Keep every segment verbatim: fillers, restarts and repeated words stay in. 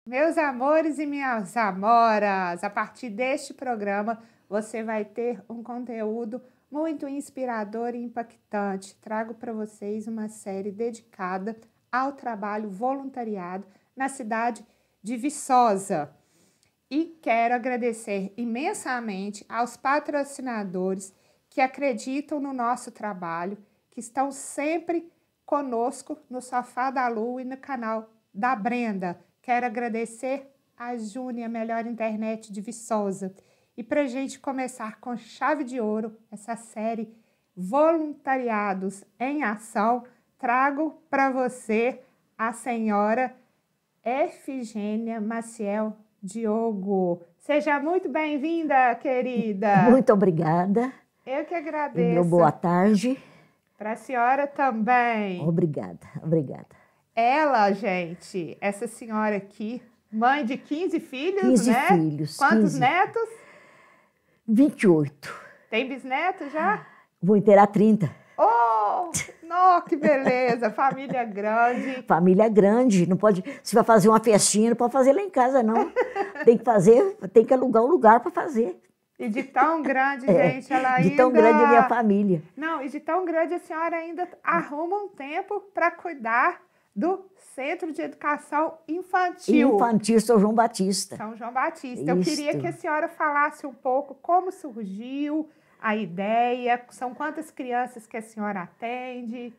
Meus amores e minhas amoras, a partir deste programa você vai ter um conteúdo muito inspirador e impactante. Trago para vocês uma série dedicada ao trabalho voluntariado na cidade de Viçosa. E quero agradecer imensamente aos patrocinadores que acreditam no nosso trabalho, que estão sempre conosco no Sofá da Lu e no canal da Brenda. Quero agradecer a Júnia, melhor internet de Viçosa. E para a gente começar com chave de ouro essa série Voluntariados em Ação, trago para você a senhora Efigênia Maciel Diogo. Seja muito bem-vinda, querida. Muito obrigada. Eu que agradeço. E meu boa tarde. Para a senhora também. Obrigada, obrigada. Ela, gente, essa senhora aqui, mãe de quinze filhos, quinze né? filhos. Quantos quinze. netos? vinte e oito. Tem bisneto já? Vou inteirar trinta. Oh, não, que beleza, família grande. Família grande, não pode, se vai fazer uma festinha, não pode fazer lá em casa, não. Tem que fazer, tem que alugar um lugar para fazer. E de tão grande, É, gente, ela ainda... de tão grande a minha família. Não, e de tão grande a senhora ainda arruma um tempo para cuidar do Centro de Educação Infantil. Infantil, São João Batista. São João Batista. Eu Isto. queria que a senhora falasse um pouco como surgiu a ideia, são quantas crianças que a senhora atende?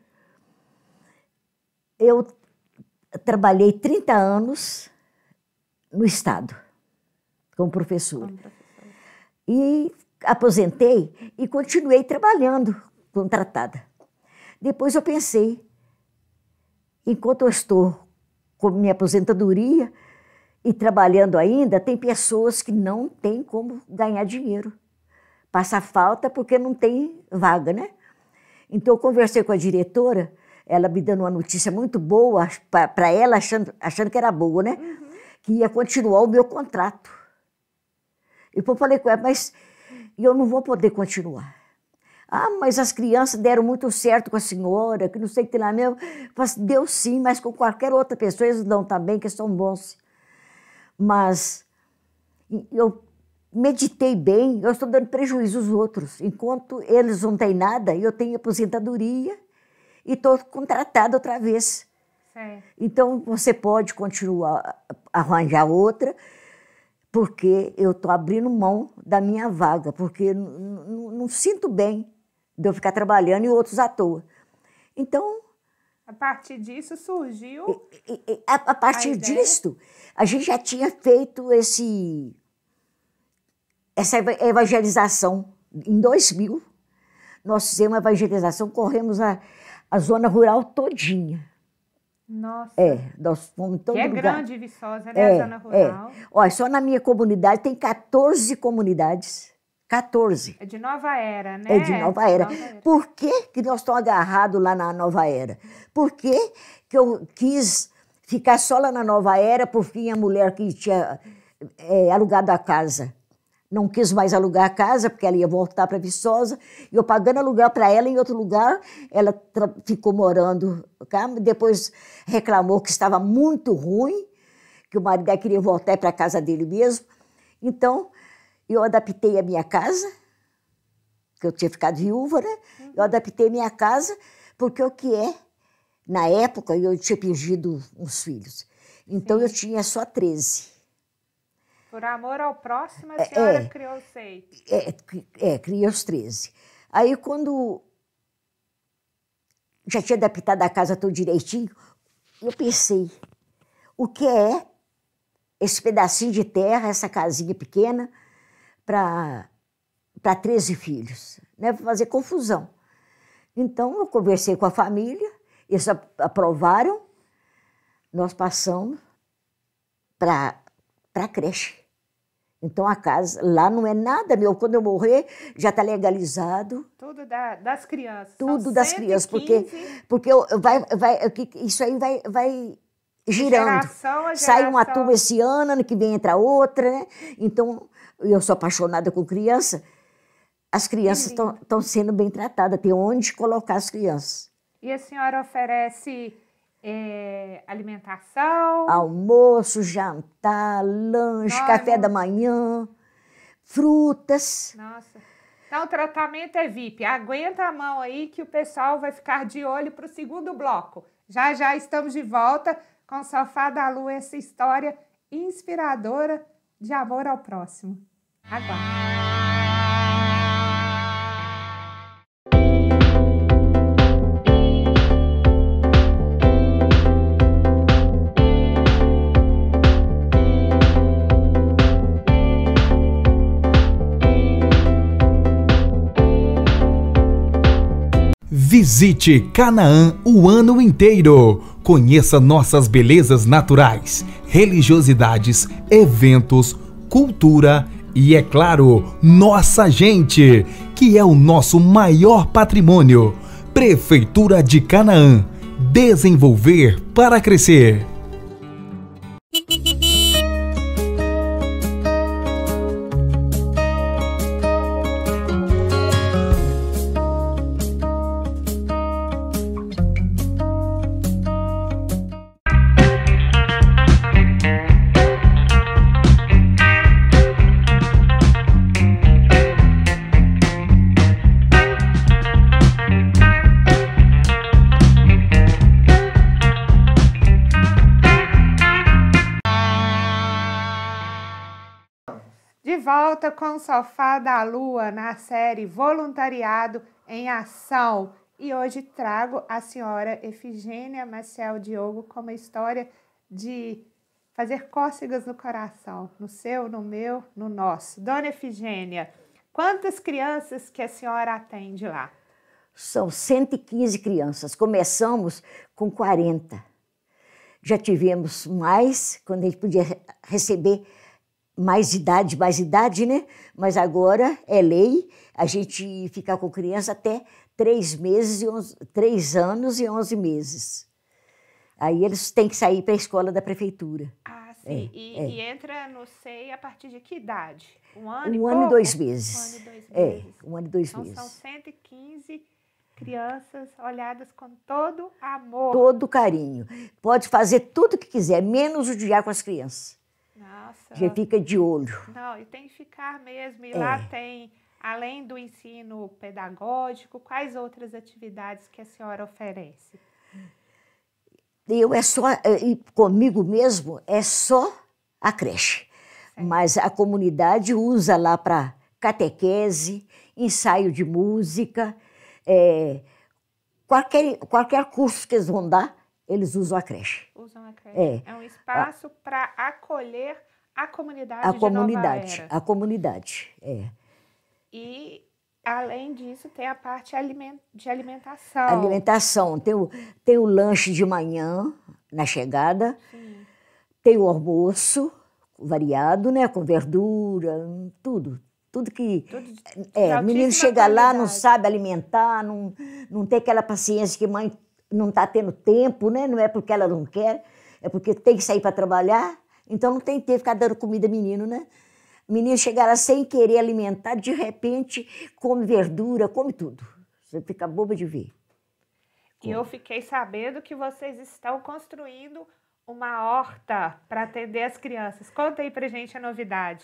Eu trabalhei trinta anos no Estado, como professora. Como professora. E aposentei e continuei trabalhando, contratada. Depois eu pensei, enquanto eu estou com minha aposentadoria e trabalhando ainda, tem pessoas que não têm como ganhar dinheiro. Passa falta porque não tem vaga, né? Então eu conversei com a diretora, ela me dando uma notícia muito boa para ela, achando, achando que era boa, né? Uhum. Que ia continuar o meu contrato. E eu falei com ela, mas eu não vou poder continuar. Ah, mas as crianças deram muito certo com a senhora, que não sei o que tem lá mesmo. Eu falei assim, deu sim, mas com qualquer outra pessoa eles dão também, que são bons. Mas eu meditei bem, eu estou dando prejuízo aos outros. Enquanto eles não têm nada, eu tenho aposentadoria e estou contratada outra vez. Certo. Então você pode continuar a arranjar outra, porque eu estou abrindo mão da minha vaga, porque não sinto bem de eu ficar trabalhando e outros à toa. Então... A partir disso surgiu... E, e, a, a partir a disso, a gente já tinha feito esse, essa evangelização. Em dois mil, nós fizemos uma evangelização, corremos a, a zona rural todinha. Nossa. É, nós fomos em todo que é lugar. grande Viçosa, né? É, a zona rural. É. Olha, só na minha comunidade tem quatorze comunidades. quatorze. É de Nova Era, né? É de Nova Era. Nova Era. Por que, que nós estamos agarrados lá na Nova Era? Por que, que eu quis ficar só lá na Nova Era, porque a mulher que tinha é, alugado a casa não quis mais alugar a casa, porque ela ia voltar para Viçosa, e eu pagando aluguel para ela em outro lugar, ela ficou morando cá, depois reclamou que estava muito ruim, que o marido dela queria voltar para a casa dele mesmo. Então, eu adaptei a minha casa, que eu tinha ficado viúva, né? Uhum. Eu adaptei a minha casa, porque o que é, na época, eu tinha perdido uns filhos. Então, sim, eu tinha só treze. Por amor ao próximo, a senhora é, criou seis. É, é, criei os treze. Aí, quando já tinha adaptado a casa tudo direitinho, eu pensei, o que é esse pedacinho de terra, essa casinha pequena, para treze filhos, né? Para fazer confusão. Então, eu conversei com a família, eles aprovaram, nós passamos para a creche. Então, a casa lá não é nada meu. Quando eu morrer, já está legalizado. Tudo da, das crianças. Tudo São das crianças, porque, porque eu, vai, vai, isso aí vai, vai girando. Geração a geração. Sai uma turma esse ano, ano que vem entra outra, né? Então, eu sou apaixonada com criança. As crianças estão sendo bem tratadas, tem onde colocar as crianças. E a senhora oferece é, alimentação? Almoço, jantar, lanche, Não, café não. da manhã, frutas. Nossa. Então, o tratamento é V I P. Aguenta a mão aí que o pessoal vai ficar de olho para o segundo bloco. Já, já estamos de volta com o Sofá da Lua, essa história inspiradora de amor ao próximo. Aguarde. Visite Canaã o ano inteiro. Conheça nossas belezas naturais, religiosidades, eventos, cultura e, é claro, nossa gente, que é o nosso maior patrimônio. Prefeitura de Canaã. Desenvolver para crescer. De volta com o Sofá da Lua na série Voluntariado em Ação. E hoje trago a senhora Efigênia Maciel Diogo com uma história de fazer cócegas no coração, no seu, no meu, no nosso. Dona Efigênia, quantas crianças que a senhora atende lá? São cento e quinze crianças. Começamos com quarenta. Já tivemos mais, quando a gente podia receber mais idade, mais idade, né? Mas agora é lei a gente ficar com criança até três meses e onze, três anos e onze meses. Aí eles têm que sair para a escola da prefeitura. Ah, sim. É, e, é. e entra no S E I a partir de que idade? Um ano e Um pouco? ano e dois meses. Um ano e dois É, meses. um ano e dois Então meses. são cento e quinze crianças olhadas com todo amor. Todo carinho. Pode fazer tudo o que quiser, menos judiar com as crianças. Nossa. Já fica de olho. Não, e tem que ficar mesmo. E É. lá tem, além do ensino pedagógico, quais outras atividades que a senhora oferece? Eu é só, e comigo mesmo, é só a creche. Certo. Mas a comunidade usa lá para catequese, ensaio de música, é, qualquer, qualquer curso que eles vão dar, eles usam a creche. Usam a creche. É. É um espaço para acolher a comunidade A de comunidade, Nova Era. a comunidade, é. E, além disso, tem a parte aliment- de alimentação. Alimentação, tem o, tem o lanche de manhã na chegada, Sim. tem o almoço variado, né, com verdura, tudo. Tudo que... Tudo de- É, de o menino altíssima chega lá, não qualidade. sabe alimentar, não, não tem aquela paciência que mãe não está tendo tempo, né? Não é porque ela não quer, é porque tem que sair para trabalhar, então não tem tempo de ficar dando comida ao menino, né? O menino chega lá sem querer alimentar, de repente come verdura, come tudo. Você fica boba de ver. E eu fiquei sabendo que vocês estão construindo uma horta para atender as crianças. Conta aí pra gente a novidade.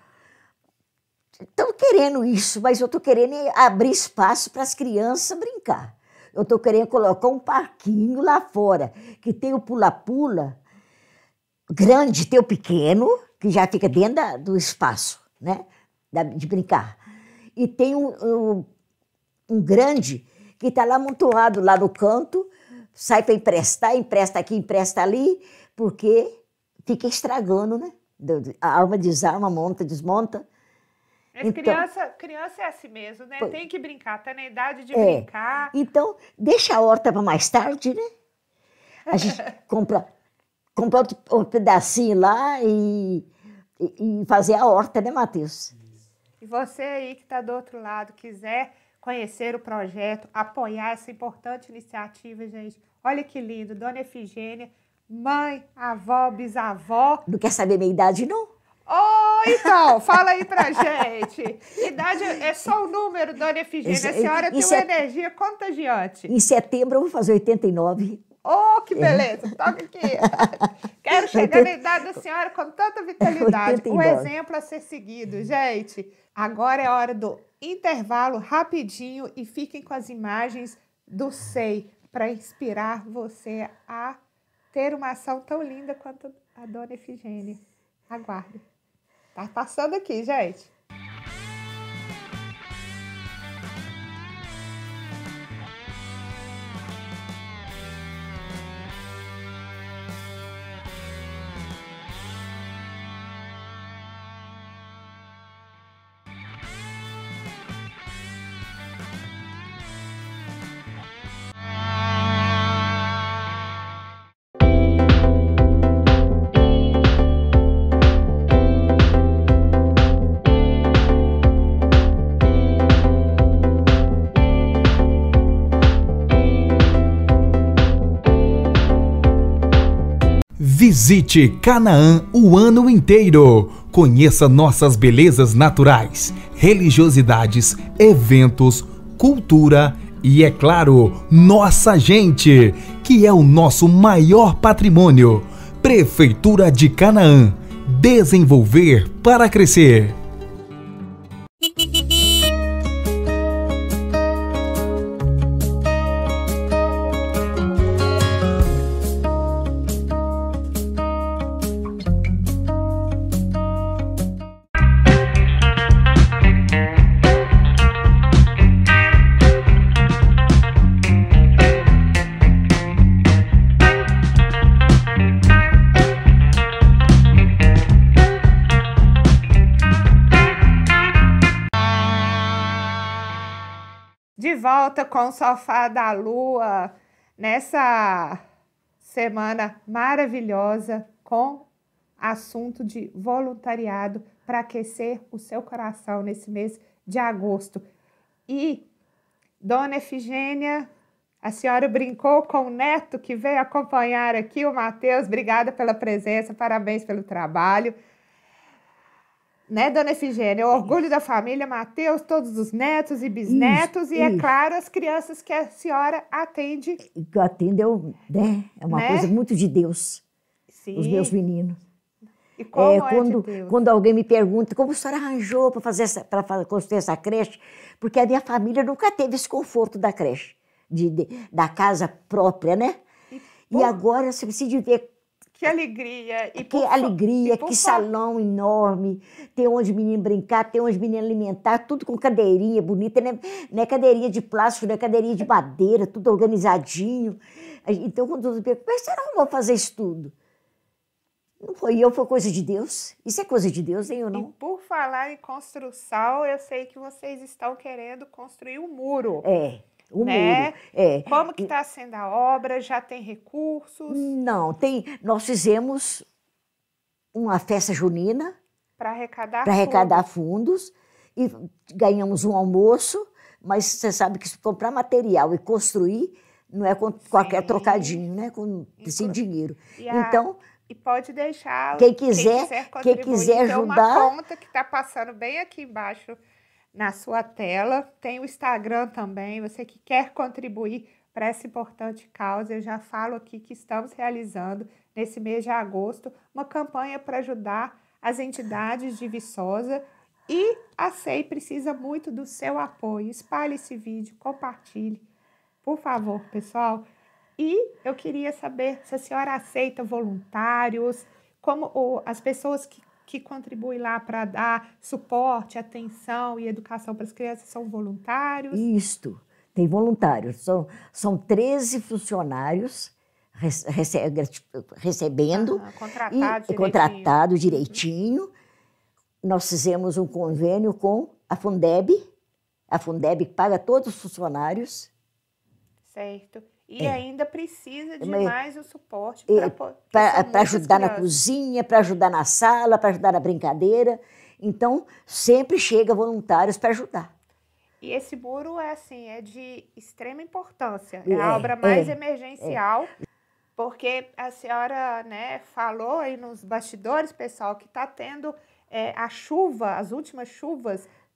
Estão querendo isso, mas eu estou querendo abrir espaço para as crianças brincar. Eu estou querendo colocar um parquinho lá fora, que tem o pula-pula grande, tem o pequeno, que já fica dentro da- do espaço, né, da- de brincar. E tem um, um, um grande que está lá amontoado lá no canto, sai para emprestar, empresta aqui, empresta ali, porque fica estragando, né? A arma desarma, monta, desmonta. Mas Então- criança, criança é assim mesmo, né? Pois- Tem que brincar, tá na idade de É. brincar. Então, deixa a horta para mais tarde, né? A gente compra, compra outro, outro pedacinho lá e, e, e fazer a horta, né, Matheus? E você aí que está do outro lado, quiser conhecer o projeto, apoiar essa importante iniciativa, gente. Olha que lindo, Dona Efigênia, mãe, avó, bisavó. Não quer saber minha idade, não? Oh, então, fala aí pra gente. Idade é só o número, Dona Efigênia. Isso- A senhora tem isso uma é- energia contagiante. Em setembro eu vou fazer oitenta e nove. Oh, que beleza! Toca aqui! Quero chegar na idade da senhora com tanta vitalidade. Um exemplo a ser seguido, gente. Agora é a hora do intervalo rapidinho e fiquem com as imagens do S E I para inspirar você a ter uma ação tão linda quanto a Dona Efigênia. Aguarde. Tá passando aqui, gente. Visite Canaã o ano inteiro. Conheça nossas belezas naturais, religiosidades, eventos, cultura e, é claro, nossa gente, que é o nosso maior patrimônio. Prefeitura de Canaã. Desenvolver para crescer. De volta com o Sofá da Lua, nessa semana maravilhosa com assunto de voluntariado para aquecer o seu coração nesse mês de agosto. E, Dona Efigênia, a senhora brincou com o neto que veio acompanhar aqui, o Matheus. Obrigada pela presença, parabéns pelo trabalho. Né, Dona Efigênia? O orgulho da família, Matheus, todos os netos e bisnetos, isso, e, isso. É claro, as crianças que a senhora atende. Que eu atendo, eu, né? É uma né? coisa muito de Deus, Sim. os meus meninos. E como é, é quando, de Deus? Quando alguém me pergunta como a senhora arranjou para fazer essa, para construir essa creche, porque a minha família nunca teve esse conforto da creche, de, de, da casa própria, né? E, e agora você precisa ver. Que alegria! E que por, alegria, e por que fa... salão enorme, tem onde o menino brincar, tem onde o menino alimentar, tudo com cadeirinha bonita, né? Não é cadeirinha de plástico, não é cadeirinha de madeira, tudo organizadinho. Então, quando eu pergunto, mas será que eu vou fazer isso tudo? Não foi eu, foi coisa de Deus. Isso é coisa de Deus, hein, ou não? E por falar em construção, eu sei que vocês estão querendo construir um muro. É. O né? muro, é. Como que está sendo a obra? Já tem recursos? Não, tem. Nós fizemos uma festa junina para arrecadar, para arrecadar fundos e ganhamos um almoço, mas você sabe que se comprar material e construir não é com Sim. qualquer trocadinho, né? Com sem dinheiro. E a... Então e pode deixar quem quiser, quem quiser, quem quiser ajudar. Tem uma conta que está passando bem aqui embaixo na sua tela, tem o Instagram também, você que quer contribuir para essa importante causa, eu já falo aqui que estamos realizando, nesse mês de agosto, uma campanha para ajudar as entidades de Viçosa e a S E I precisa muito do seu apoio. Espalhe esse vídeo, compartilhe, por favor, pessoal. E eu queria saber se a senhora aceita voluntários, como ou, as pessoas que que contribui lá para dar suporte, atenção e educação para as crianças são voluntários? Isto, tem voluntários. São, são treze funcionários rece, recebendo, ah, contratado, e, direitinho. contratado direitinho. Uhum. Nós fizemos um convênio com a Fundeb, a Fundeb paga todos os funcionários. Certo. E é. ainda precisa de Mas, mais o suporte para ajudar crianças. Na cozinha, para ajudar na sala, para ajudar na brincadeira. Então, sempre chega voluntários para ajudar. E esse muro é assim, é de extrema importância. É, é a obra mais é, emergencial, é. porque a senhora, né, falou aí nos bastidores, pessoal, que está tendo é, a chuva, as últimas chuvas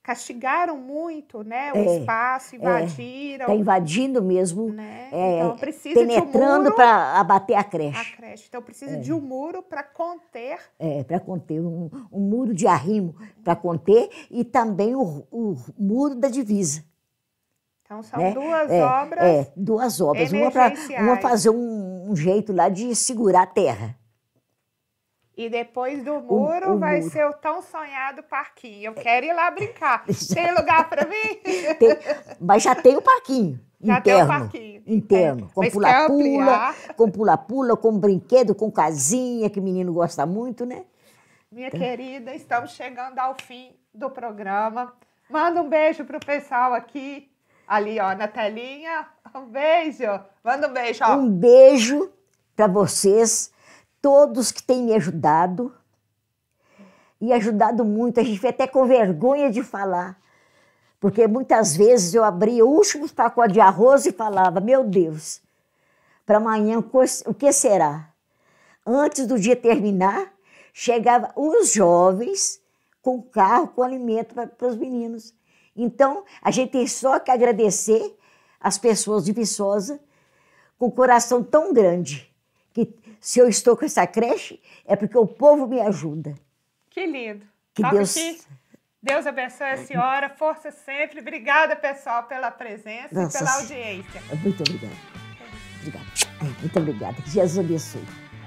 castigaram muito, né, o É, espaço, invadiram. Está invadindo mesmo, Né? é, Então, precisa penetrando de um muro, para abater a a creche. creche. Então, precisa de um muro para conter. É, para conter um, um muro de arrimo para conter e também o, o muro da divisa. Então, são Né? duas é, obras É, duas obras. Uma para emergenciais. uma fazer um, um jeito lá de segurar a terra. E depois do muro o vai muro. ser o tão sonhado parquinho. Eu quero ir lá brincar. Tem lugar para mim? Tem- mas já tem o parquinho Já tem o interno. parquinho. Interno. É, Com mas quer pula-pula, ampliar? com pula-pula, com brinquedo, com casinha, que o menino gosta muito, né? Minha querida, estamos chegando ao fim do programa. Manda um beijo pro pessoal aqui. Ali, ó, na telinha. Um beijo. Manda um beijo, ó. Um beijo para vocês, todos que têm me ajudado. E ajudado muito. A gente fica até com vergonha de falar. Porque muitas vezes eu abria o último pacote de arroz e falava, meu Deus, para amanhã o que será? Antes do dia terminar, chegavam os jovens com carro, com alimento para os meninos. Então, a gente tem só que agradecer as pessoas de Viçosa com o coração tão grande, que se eu estou com essa creche, é porque o povo me ajuda. Que lindo. Que Top Deus... aqui. Deus abençoe a senhora, força sempre. Obrigada, pessoal, pela presença Nossa, e pela audiência. Muito obrigada. Obrigada. Muito obrigada. Que Jesus abençoe.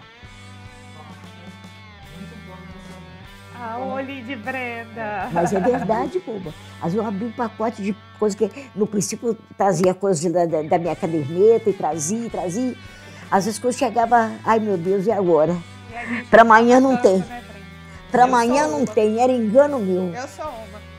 Ah, o olhinho de Brenda. Mas é verdade, boba. Às vezes eu abri um pacote de coisas que, no princípio, trazia coisas da, da, da minha caderneta e trazia, trazia. Às vezes quando chegava, ai meu Deus, e agora? Para amanhã não tem. Né, Para Eu amanhã sou não uma. tem, era engano meu. Eu sou uma.